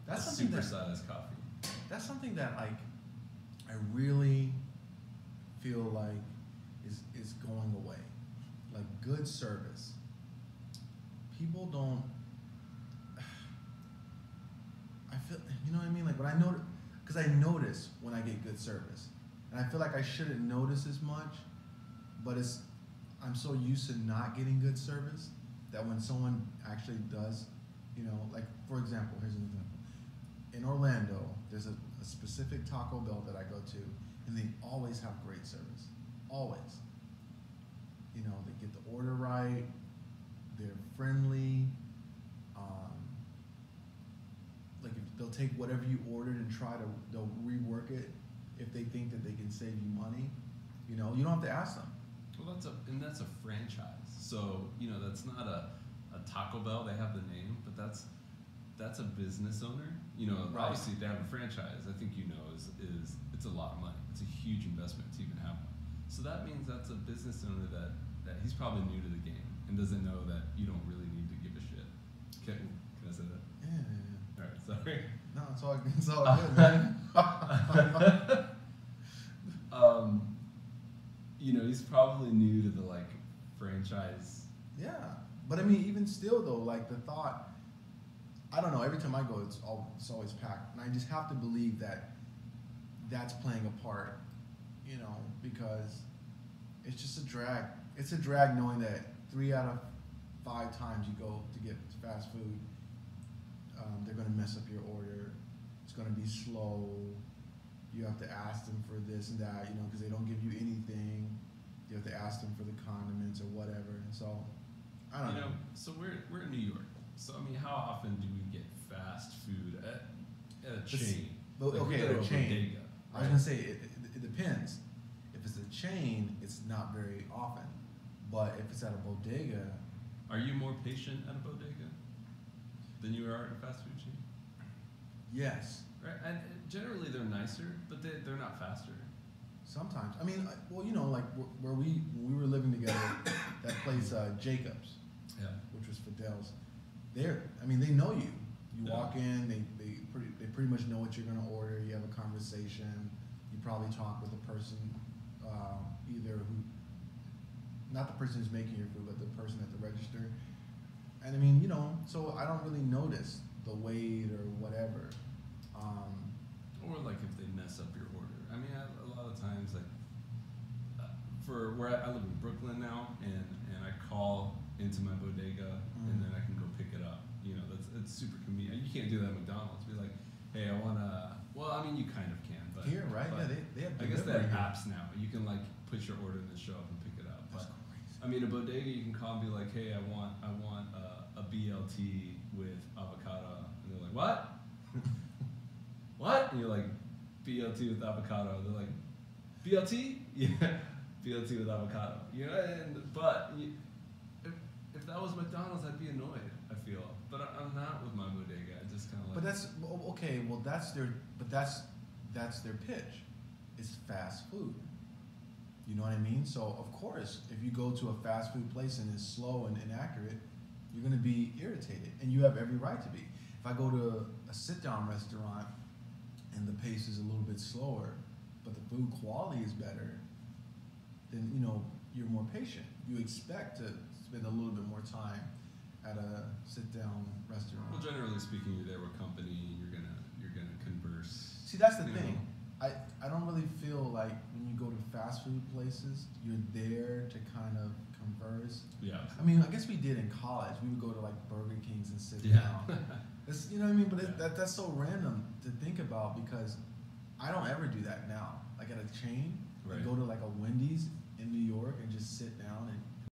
That's a something supersized coffee. that's something that like I really feel like is going away. Like good service. People don't. I feel, you know what I mean. Like when I notice, because I notice when I get good service, and I feel like I shouldn't notice as much, but I'm so used to not getting good service that when someone actually does, like for example, here's an example. In Orlando, there's a specific Taco Bell that I go to, and they always have great service. Always. They get the order right, they're friendly. Like if they'll take whatever you ordered and they'll rework it if they think that they can save you money. You don't have to ask them. Well, that's a franchise. So that's not a Taco Bell. They have the name, but that's a business owner. Right. Obviously to have a franchise, I think is it's a lot of money. It's a huge investment to even have one. So that means that's a business owner that he's probably new to the game and doesn't know that you don't really need to give a shit. Can I say that? Yeah. All right, sorry. No, it's all good, man. He's probably new to the franchise. Yeah, but I mean, even still though, like the thought, I don't know. Every time I go, it's always packed, and I just have to believe that that's playing a part, because it's just a drag. It's a drag knowing that 3 out of 5 times you go to get fast food, they're going to mess up your order. It's going to be slow. You have to ask them for this and that, because they don't give you anything. You have to ask them for the condiments or whatever. And so, I don't know. So we're in New York. So I mean, how often do we get fast food at a chain? Okay, at a chain. Bodega, I was gonna say it depends. If it's a chain, it's not very often. But if it's at a bodega, are you more patient at a bodega than you are at a fast food chain? yes. Right, and generally they're nicer, but they're not faster. Sometimes. I mean, well, like where when we were living together, that place Jacobs, Yeah. which was Fidel's. They know you. You Yeah. walk in, they pretty much know what you're gonna order. You have a conversation. You probably talk with the person, either not the person who's making your food, but the person at the register. And I mean, so I don't really notice the wait or whatever. Or if they mess up your order. I mean, a lot of times, for where I live in Brooklyn now, and I call into my bodega, and then I can go pick it up. It's super convenient. You can't do that at McDonald's. Be like, hey, I want to. Well, I mean, you kind of can, but Here, right? But Yeah, they have. I guess they have delivery here. apps now. You can put your order and then show up and pick it up. That's But crazy. I mean, a bodega, you can call and be like, hey, I want a BLT with avocado, and they're like, what? What? And you're like, BLT with avocado. They're like, BLT? Yeah, BLT with avocado. But if that was McDonald's, I'd be annoyed. I feel, but I'm not with my bodega. I just kind of like. But that's okay. Well, that's their pitch. It's fast food. You know what I mean? So of course, if you go to a fast food place and it's slow and inaccurate, you're going to be irritated, and you have every right to be. If I go to a sit-down restaurant and the pace is a little bit slower, but the food quality is better, then you're more patient. You expect to spend a little bit more time at a sit-down restaurant. Well, generally speaking, you're there with company. You're gonna converse. See, that's the thing. I don't really feel like when you go to fast food places, you're there to kind of converse. Yeah. I mean, I guess we did in college. We would go to Burger Kings and sit Yeah. down. It's, you know what I mean? But that's so random to think about, because I don't ever do that now. Like at a chain, Right. I go to a Wendy's in New York and just sit down and